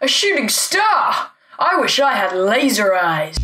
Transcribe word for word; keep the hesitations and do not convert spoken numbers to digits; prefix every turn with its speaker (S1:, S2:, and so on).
S1: A shooting star! I wish I had laser eyes.